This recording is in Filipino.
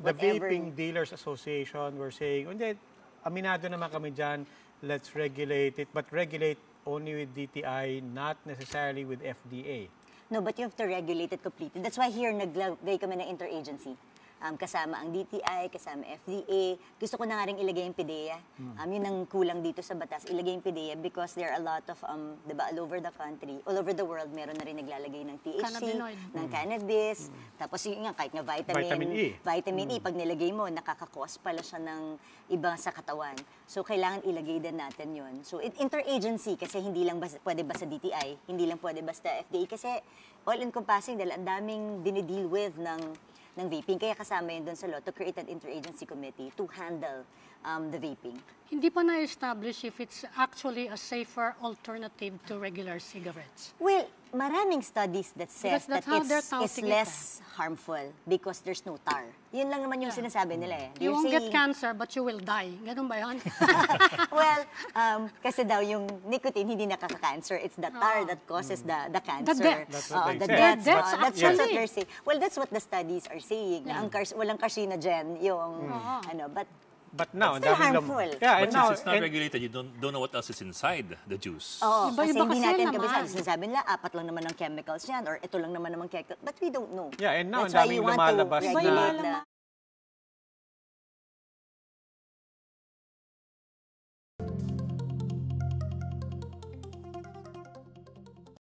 the Vaping Dealers Association were saying, hindi, aminado naman kami dyan, let's regulate it, but regulate only with DTI, not necessarily with FDA. No, but you have to regulate it completely. That's why here, naglagay kami ng interagency. Kasama ang DTI, kasama FDA. Gusto ko na nga rin ilagay yung PDEA. Yun ang kulang dito sa batas. Ilagay yung PDEA because there are a lot of, diba, all over the country, all over the world, meron na rin naglalagay ng THC, ng cannabis. Tapos yun nga, kahit nga vitamin E, pag nilagay mo, nakakakos pala siya ng iba sa katawan. So, kailangan ilagay din natin yun. So, interagency, kasi hindi lang pwede basta DTI, hindi lang pwede basta FDA, kasi all-encompassing dahil ang daming dinideal with ng vaping. Kaya kasama yun doon sa law to create an interagency committee to handle the vaping. Hindi pa na-establish if it's actually a safer alternative to regular cigarettes. Well, maraming studies that says that it's less harmful because there's no tar. Yun lang naman yung sinasabi nila eh. You won't get cancer but you will die. Ganun ba yun? Well, kasi daw yung nicotine hindi nakaka-cancer. It's the tar that causes the cancer. The deaths. That's what they're saying. Well, that's what the studies are saying. Na walang carcinogen yung But now, it's still harmful. Yeah, but since it's not regulated, you don't know what else is inside the juice. Oo, kasi hindi natin kabisado. Sinasabi nila, 4 lang naman ng chemicals yan or ito lang naman ng chemicals. But we don't know. Yeah, and now, that's why you want to lumalabas regulate